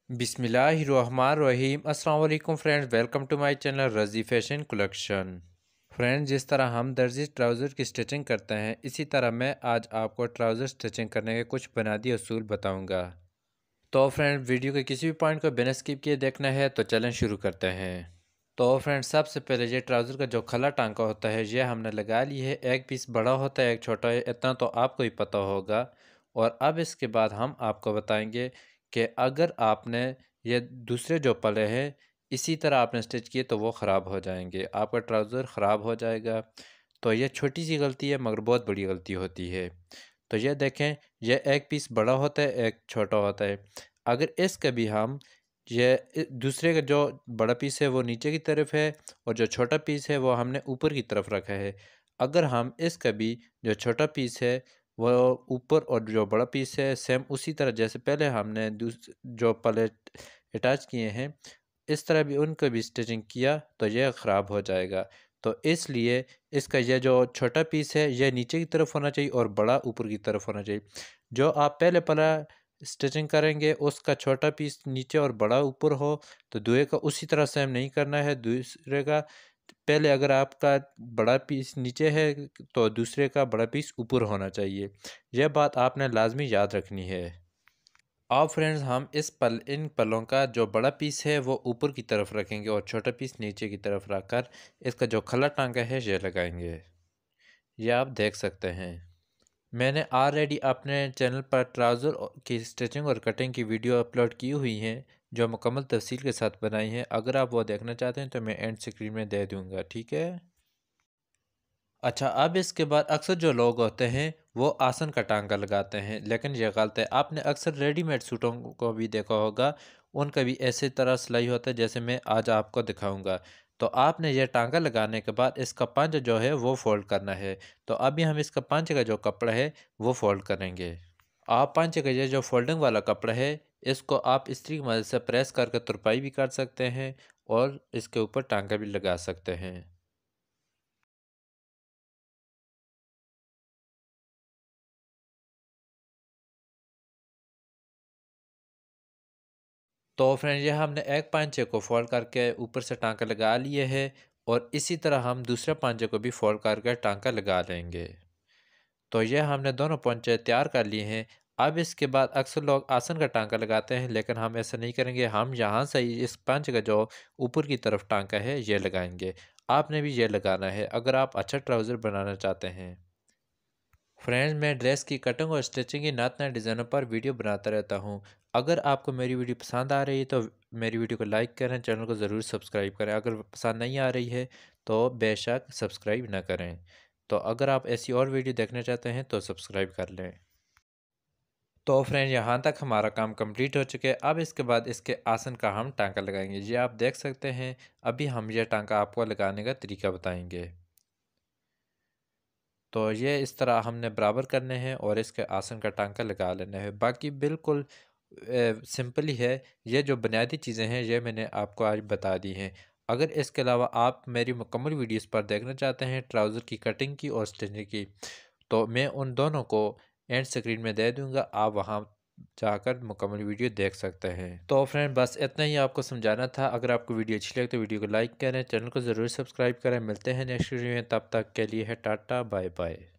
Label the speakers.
Speaker 1: बिस्मिल्लाहिर्रहमानिर्रहीम। अस्सलाम वालेकुम friends, welcome to my channel Razi fashion collection. Friends, जिस तरह हम दर्जी ट्राउज़र की स्टिचिंग करते हैं, इसी तरह मैं आज आपको ट्राउज़र स्टिचिंग करने के कुछ बुनियादी असूल बताऊंगा। तो फ्रेंड्स, वीडियो के किसी भी पॉइंट को बिना स्किप किए देखना है तो चलें शुरू करते हैं। तो फ्रेंड्स, सबसे पहले ये ट्राउज़र का जो खला टांका होता है ये हमने लगा ली है। एक पीस बड़ा होता है, एक छोटा है, इतना तो आपको ही पता होगा। और अब इसके बाद हम आपको बताएंगे कि अगर आपने ये दूसरे जो पले हैं इसी तरह आपने स्टिच किए तो वो ख़राब हो जाएंगे, आपका ट्राउज़र ख़राब हो जाएगा। तो ये छोटी सी गलती है मगर बहुत बड़ी गलती होती है। तो ये देखें, ये एक पीस बड़ा होता है, एक छोटा होता है। अगर इसका भी हम दूसरे का जो बड़ा पीस है वो नीचे की तरफ है और जो छोटा पीस है वो हमने ऊपर की तरफ रखा है। अगर हम इसका भी जो छोटा पीस है वो ऊपर और जो बड़ा पीस है सेम उसी तरह जैसे पहले हमने जो पलेट अटैच किए हैं इस तरह भी उनको भी स्टिचिंग किया तो यह ख़राब हो जाएगा। तो इसलिए इसका यह जो छोटा पीस है यह नीचे की तरफ होना चाहिए और बड़ा ऊपर की तरफ होना चाहिए। जो आप पहले पला स्टिचिंग करेंगे उसका छोटा पीस नीचे और बड़ा ऊपर हो तो दूसरे का उसी तरह सेम नहीं करना है। दूसरे का पहले अगर आपका बड़ा पीस नीचे है तो दूसरे का बड़ा पीस ऊपर होना चाहिए। यह बात आपने लाजमी याद रखनी है। अब फ्रेंड्स, हम इन पलों का जो बड़ा पीस है वो ऊपर की तरफ रखेंगे और छोटा पीस नीचे की तरफ रखकर इसका जो खला टांगा है ये लगाएंगे। ये आप देख सकते हैं। मैंने ऑलरेडी अपने चैनल पर ट्राउज़र की स्टिचिंग और कटिंग की वीडियो अपलोड की हुई हैं जो मुकम्मल तफसील के साथ बनाई हैं। अगर आप वो देखना चाहते हैं तो मैं एंड स्क्रीन में दे दूँगा, ठीक है। अच्छा, अब इसके बाद अक्सर जो लोग होते हैं वो आसन का टांका लगाते हैं, लेकिन यह गलत है। आपने अक्सर रेडीमेड सूटों को भी देखा होगा, उनका भी ऐसे तरह सिलाई होता है जैसे मैं आज आपको दिखाऊंगा। तो आपने यह टांका लगाने के बाद इसका पंच जो है वो फोल्ड करना है। तो अभी हम इसका पंच का जो कपड़ा है वो फोल्ड करेंगे। आप पंच का ये जो फोल्डिंग वाला कपड़ा है इसको आप इस्त्री की मदद से प्रेस करके तुरपाई भी कर सकते हैं और इसके ऊपर टांका भी लगा सकते हैं। तो फ्रेंड, ये हमने एक पांचे को फोल्ड करके ऊपर से टांका लगा लिए है और इसी तरह हम दूसरे पांचे को भी फोल्ड करके टांका लगा लेंगे। तो ये हमने दोनों पांचे तैयार कर लिए हैं। अब इसके बाद अक्सर लोग आसन का टांका लगाते हैं, लेकिन हम ऐसा नहीं करेंगे। हम यहाँ से ही इस पांचे का जो ऊपर की तरफ टांका है ये लगाएंगे। आपने भी ये लगाना है अगर आप अच्छा ट्राउज़र बनाना चाहते हैं। फ्रेंड्स, मैं ड्रेस की कटिंग और स्टिचिंग की नात नए डिज़ाइनों पर वीडियो बनाता रहता हूँ। अगर आपको मेरी वीडियो पसंद आ रही है तो मेरी वीडियो को लाइक करें, चैनल को ज़रूर सब्सक्राइब करें। अगर पसंद नहीं आ रही है तो बेशक सब्सक्राइब ना करें। तो अगर आप ऐसी और वीडियो देखना चाहते हैं तो सब्सक्राइब कर लें। तो फ्रेंड, यहाँ तक हमारा काम कंप्लीट हो चुके हैं। अब इसके बाद इसके आसन का हम टांका लगाएंगे। ये आप देख सकते हैं। अभी हम यह टांका आपको लगाने का तरीका बताएंगे। तो ये इस तरह हमने बराबर करने हैं और इसके आसन का टांका लगा लेना है। बाकी बिल्कुल सिंपल ही है। ये जो बुनियादी चीज़ें हैं ये मैंने आपको आज बता दी हैं। अगर इसके अलावा आप मेरी मुकम्मल वीडियोस पर देखना चाहते हैं ट्राउज़र की कटिंग की और स्टिचिंग की, तो मैं उन दोनों को एंड स्क्रीन में दे दूँगा, आप वहाँ जाकर मुकम्मल वीडियो देख सकते हैं। तो फ्रेंड, बस इतना ही आपको समझाना था। अगर आपको वीडियो अच्छी लगे तो वीडियो को लाइक करें, चैनल को ज़रूर सब्सक्राइब करें। मिलते हैं नेक्स्ट वीडियो में, तब तक के लिए है टाटा बाय बाय।